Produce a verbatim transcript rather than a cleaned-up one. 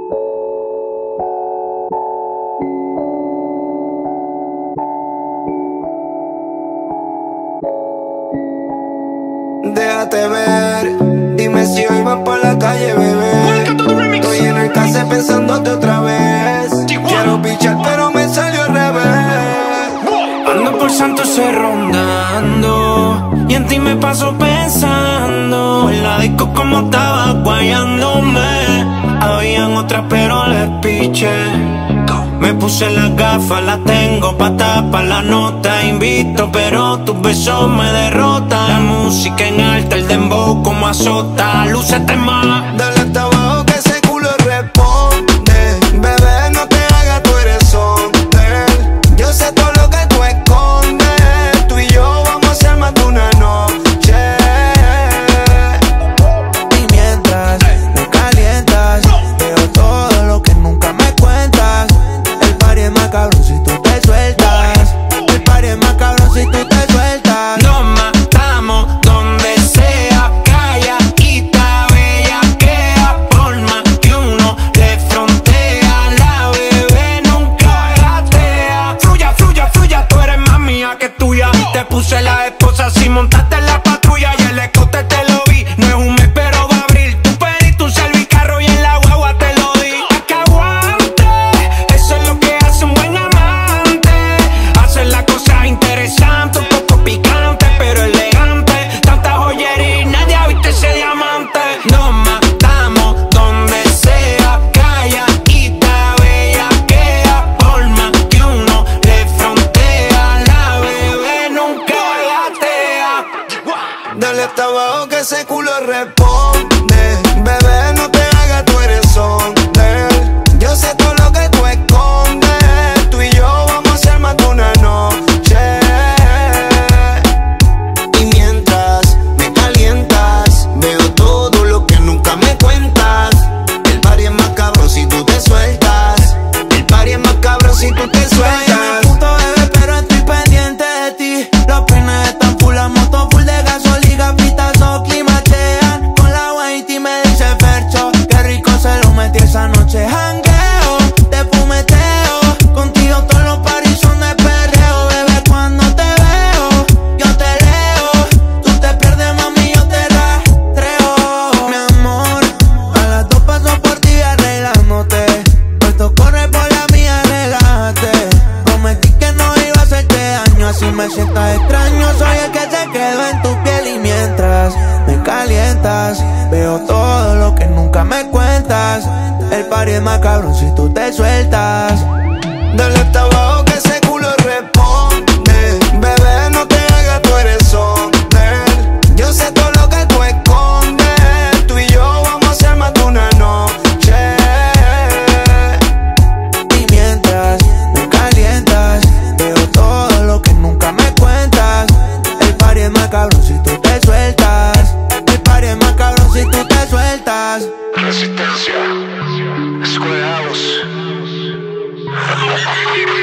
Déjate ver, dime si hoy vas por la calle, bebé. Estoy en el case pensándote otra vez. Quiero pichar pero me salió al revés. Ando por Santurce rondando y en ti me paso pensando. En la disco como estaba guayándome. Habían otras pero les piché. Me puse las gafas, las tengo pa' tapar la nota. Invito pero tus besos me derrotan. La música en alta, el dembow como azota. Lúcete más. Dale hasta abajo que ese culo responde. Bebé, no te hagas, tú eres hombre. Yo sé todo lo que tú escondes. Tú y yo vamos a ser más de una noche. Y mientras me calientas, veo todo lo que nunca me cuentas. El party es más cabrón si tú te sueltas. El party es más cabrón si tú te sueltas. Nos matamos donde sea, calladita, bellaquea. Por más que uno le frontea, la bebé nunca gatea. Fluya, fluya, fluya, tú eres más mía que tuya. Te puse la esposa si montaste en la patrulla. Y el escote te lo vi, no es un mes pero va a abrir. Tú pediste un servicarro y en la guagua te lo di. A que aguante, eso es lo que hace un buen amante. Hacer la cosa interesante, un poco picante pero elegante. Tanta joyería y nadie ha visto ese diamante. Nos matamos donde sea, calladita, bellaquea. Por más que uno le frontea, la bebé nunca gatea. Dale hasta abajo que ese culo responde. Bebé, no te hagas, tú eres hombre. Yo sé todo lo que tú escondes. Tú y yo vamos a ser más de una noche. Y mientras me calientas, veo todo lo que nunca me cuentas. El party es más cabrón si tú te sueltas. El party es más cabrón si tú te sueltas. Punto, bebé, pero estoy pendiente de ti. Los peines están full, la moto full de gasolina, pitazo climachean. Con la Whitey me dice Fercho, qué rico se lo metí esa noche. Jangueo, te fumeteo, contigo todos los paris son de perreo. Bebé, cuando te veo, yo te leo. Tú te pierdes, mami, yo te rastreo. Mi amor, a las dos paso por ti arreglándote. Esto corre por la mía, relájate. Prometí que no iba a hacerte daño, así me sientas extraño. Soy el que se quedó en tu piel y mientras me calientas, veo todo lo que nunca me cuentas. El party es más cabrón si tú te sueltas. Dale hasta abajo que ese culo responde. Bebé, no te hagas, tú eres hombre. Yo sé todo lo que tú escondes. Tú y yo vamos a ser más de una noche. Y mientras me calientas, veo todo lo que nunca me cuentas. El party es más cabrón si tú te sueltas. El party es más cabrón si tú te sueltas. Resistencia. Square House.